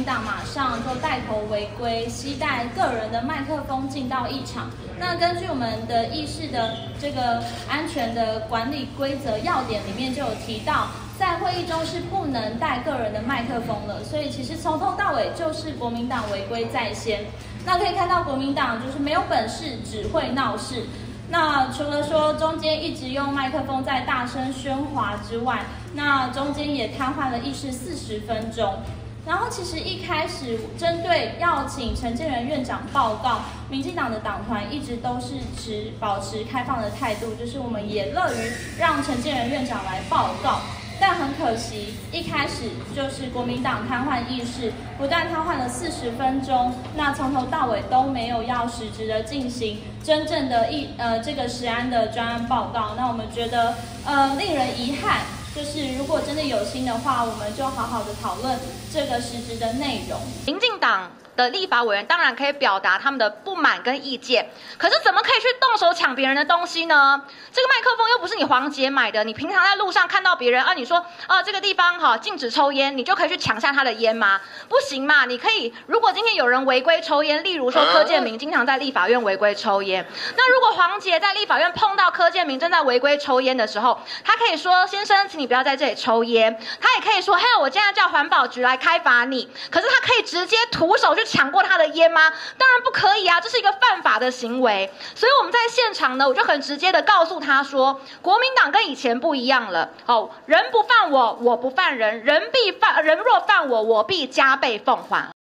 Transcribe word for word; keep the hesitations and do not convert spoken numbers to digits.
民党马上就带头违规，携带个人的麦克风进到议场。那根据我们的议事的这个安全的管理规则要点里面就有提到，在会议中是不能带个人的麦克风了。所以其实从头到尾就是国民党违规在先。那可以看到国民党就是没有本事，只会闹事。那除了说中间一直用麦克风在大声喧哗之外，那中间也瘫痪了议事四十分钟。然后其实一开始针对要请陈建仁院长报告，民进党的党团一直都是持保持开放的态度，就是我们也乐于让陈建仁院长来报告。但很可惜，一开始就是国民党瘫痪议事，不但瘫痪了四十分钟，那从头到尾都没有要实质的进行真正的议呃这个食安的专案报告。那我们觉得呃令人遗憾，就是如果真的有心的话，我们就好好的讨论这个实质的内容。 民进党的立法委员当然可以表达他们的不满跟意见，可是怎么可以去动手抢别人的东西呢？这个麦克风又不是你黄杰买的，你平常在路上看到别人啊，你说啊这个地方哈禁止抽烟，你就可以去抢下他的烟吗？不行嘛，你可以，如果今天有人违规抽烟，例如说柯建铭经常在立法院违规抽烟，那如果黄杰在立法院碰到柯建铭正在违规抽烟的时候，他可以说先生，请你不要在这里抽烟，他也可以说嘿，我现在叫环保局来开罚你，可是他可以直接徒手去抢过他的烟吗？当然不可以啊，这是一个犯法的行为。所以我们在现场呢，我就很直接的告诉他说，国民党跟以前不一样了。哦，人不犯我，我不犯人；人必犯，人若犯我，我必加倍奉还。